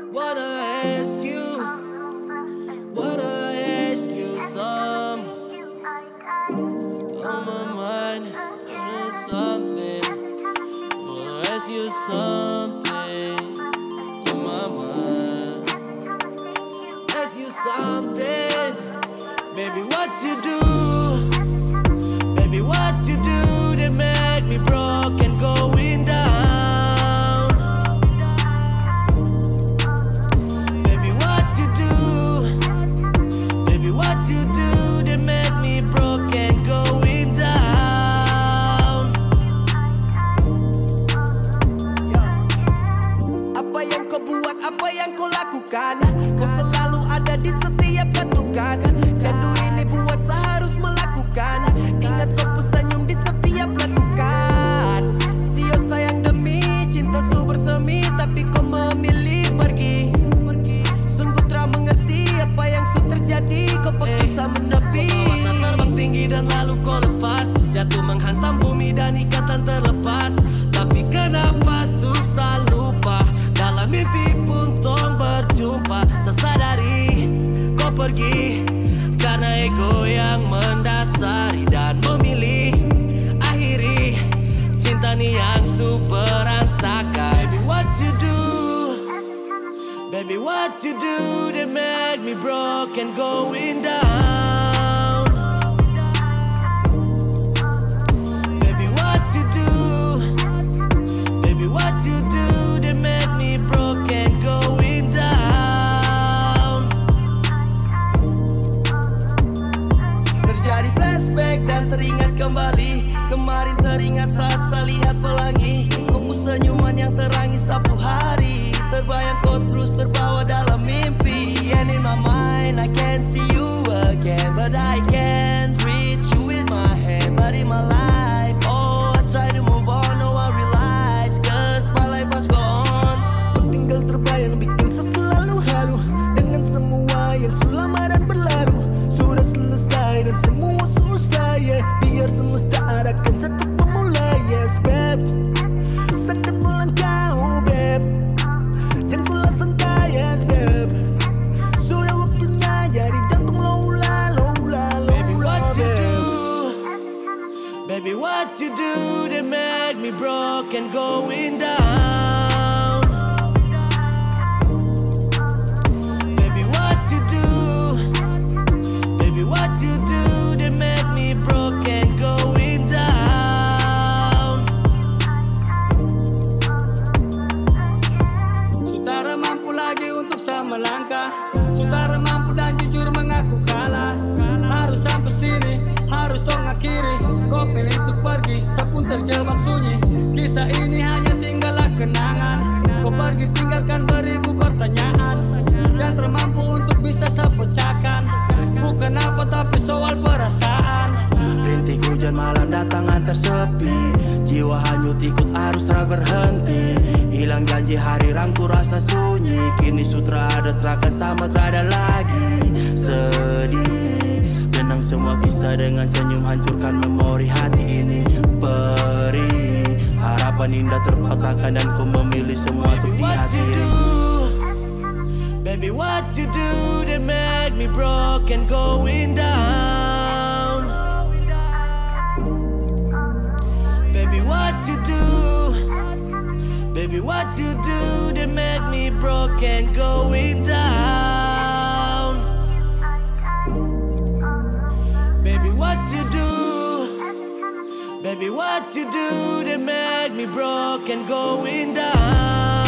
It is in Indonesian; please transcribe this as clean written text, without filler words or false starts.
Wanna ask you some on my mind, something. Wanna ask you something on my mind. Ask you something, baby, what you do? Baby, what you do that make me broke and going down? Baby, what you do? Baby, what you do that make me broke and going down? Apa yang kau buat, apa yang kau lakukan, kau selalu ada di setiap ketukan. Candu ini buat seharus melakukan. Ingat kau pesenyum di setiap lakukan. Sio sayang demi cinta su bersemi, tapi kau memilih pergi. Sungguh tak mengerti apa yang su terjadi. Kau paksa menepi. Masa terbang tinggi dan lalu kau lepas, jatuh menghantam bumi dan ikatan terlepas. Tapi kenapa susah lupa, dalam mimpi pun tong berjumpa. Sesadari kau pergi karena ego yang mendasari dan memilih akhiri cinta ni yang su berantakan. Baby, what you do? Baby, what you do that make me broke and going down? Baby, what you do? Baby, what you do that make me broke and going down? Terjadi flashback dan teringat kembali. Kemarin teringat saat saya lihat pelangi. Kau senyuman yang terangi sapu hari. Terbayang kau terus terbawa dalam mimpi. And in my mind I can't see you again, but I can't reach you with my hand. But in my life, oh I try to move on, no I realize, cause my life must go on. Kau tinggal terbayang bikin saya selalu halu dengan semua yang lama dan berlalu. Sudah selesai dan semua susah ya. Biar semesta arahkan satu pemula. Yes babe, seakan melangkau babe, jangan salah sangka yes babe. Sudah waktunya jadi jantung lola lola Baby, lola what you babe. do? Baby, what you do that make me broke and going down? Baby, what you do? Baby, what you do that make me broke and going down? Sutara mampu lagi untuk saya melangkah. Sutara mampu dan jujur mengaku kalah. Harus sampai sini, harus dong akhiri. Kau pilih untuk pergi, saya pun terjebak sunyi. Kisah ini hanya tinggallah kenangan. Kau pergi tinggalkan beribu pertanyaan yang termampu untuk bisa saya pecahkan. Bukan apa tapi soal perasaan. Rintik hujan malam datang antar sepi. Jiwa hanyut ikut arus tak berhenti. Hilang janji hari rangku rasa sunyi. Kini sutra ada terakan sama terada lagi. Sedih benang semua kisah dengan senyum hancurkan memori hati ini. Perih harapan indah terkotakkan dan ku memilih semua untuk Baby, what you diakhiri. do? Baby, what you do that make me broke and going down? Baby, what you do? Baby, what you do that make me broke and going down? Baby, what you do? Baby, what you do that make me broke and going down?